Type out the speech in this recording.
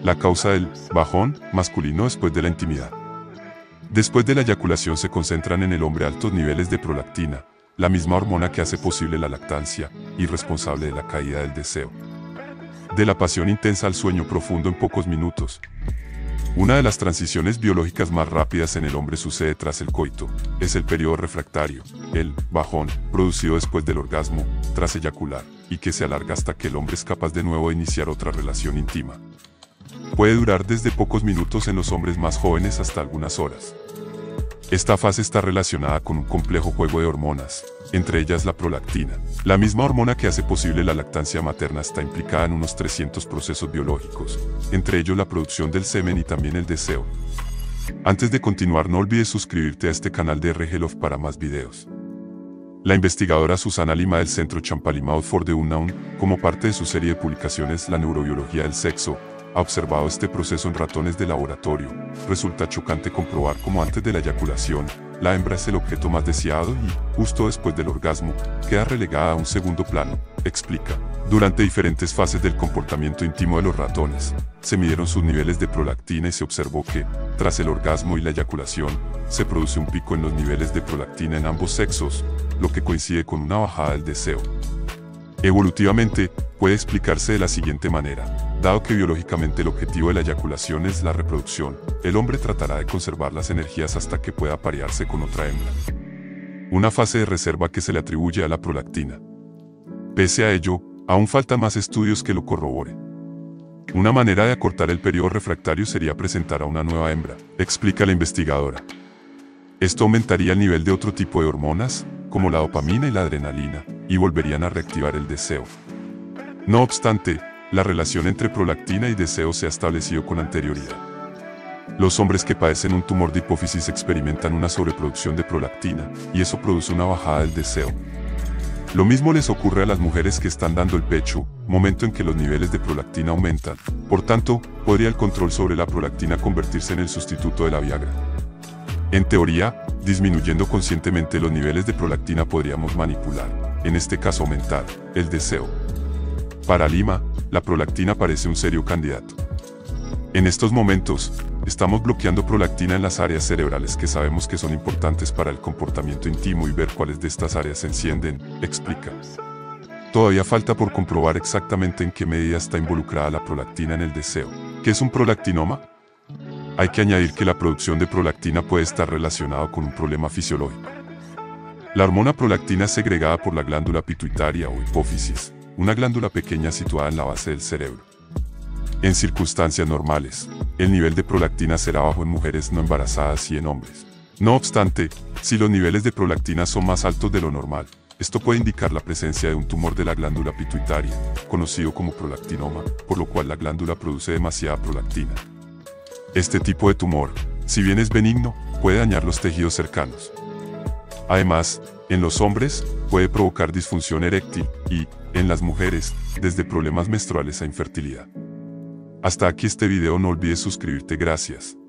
La causa del bajón masculino después de la intimidad. Después de la eyaculación se concentran en el hombre altos niveles de prolactina, la misma hormona que hace posible la lactancia y responsable de la caída del deseo. De la pasión intensa al sueño profundo en pocos minutos. Una de las transiciones biológicas más rápidas en el hombre sucede tras el coito. Es el periodo refractario, el bajón, producido después del orgasmo, tras eyacular, y que se alarga hasta que el hombre es capaz de nuevo de iniciar otra relación íntima. Puede durar desde pocos minutos en los hombres más jóvenes hasta algunas horas. Esta fase está relacionada con un complejo juego de hormonas, entre ellas la prolactina. La misma hormona que hace posible la lactancia materna está implicada en unos 300 procesos biológicos, entre ellos la producción del semen y también el deseo. Antes de continuar, no olvides suscribirte a este canal de RG Love para más videos. La investigadora Susana Lima del Centro Champalimaud for the Unknown, como parte de su serie de publicaciones La neurobiología del sexo, ha observado este proceso en ratones de laboratorio. Resulta chocante comprobar cómo antes de la eyaculación, la hembra es el objeto más deseado y, justo después del orgasmo, queda relegada a un segundo plano, explica. Durante diferentes fases del comportamiento íntimo de los ratones, se midieron sus niveles de prolactina y se observó que, tras el orgasmo y la eyaculación, se produce un pico en los niveles de prolactina en ambos sexos, lo que coincide con una bajada del deseo. Evolutivamente, puede explicarse de la siguiente manera. Dado que biológicamente el objetivo de la eyaculación es la reproducción, el hombre tratará de conservar las energías hasta que pueda aparearse con otra hembra. Una fase de reserva que se le atribuye a la prolactina. Pese a ello, aún faltan más estudios que lo corroboren. Una manera de acortar el periodo refractario sería presentar a una nueva hembra, explica la investigadora. Esto aumentaría el nivel de otro tipo de hormonas, como la dopamina y la adrenalina, y volverían a reactivar el deseo. No obstante, la relación entre prolactina y deseo se ha establecido con anterioridad. Los hombres que padecen un tumor de hipófisis experimentan una sobreproducción de prolactina, y eso produce una bajada del deseo. Lo mismo les ocurre a las mujeres que están dando el pecho, momento en que los niveles de prolactina aumentan. Por tanto, podría el control sobre la prolactina convertirse en el sustituto de la Viagra. En teoría, disminuyendo conscientemente los niveles de prolactina podríamos manipular, en este caso aumentar, el deseo. Para Lima, la prolactina parece un serio candidato. En estos momentos, estamos bloqueando prolactina en las áreas cerebrales que sabemos que son importantes para el comportamiento íntimo y ver cuáles de estas áreas se encienden, explica. Todavía falta por comprobar exactamente en qué medida está involucrada la prolactina en el deseo. ¿Qué es un prolactinoma? Hay que añadir que la producción de prolactina puede estar relacionada con un problema fisiológico. La hormona prolactina es segregada por la glándula pituitaria o hipófisis, una glándula pequeña situada en la base del cerebro. En circunstancias normales, el nivel de prolactina será bajo en mujeres no embarazadas y en hombres. No obstante, si los niveles de prolactina son más altos de lo normal, esto puede indicar la presencia de un tumor de la glándula pituitaria, conocido como prolactinoma, por lo cual la glándula produce demasiada prolactina. Este tipo de tumor, si bien es benigno, puede dañar los tejidos cercanos. Además, en los hombres, puede provocar disfunción eréctil y, en las mujeres, desde problemas menstruales a infertilidad. Hasta aquí este video, no olvides suscribirte, gracias.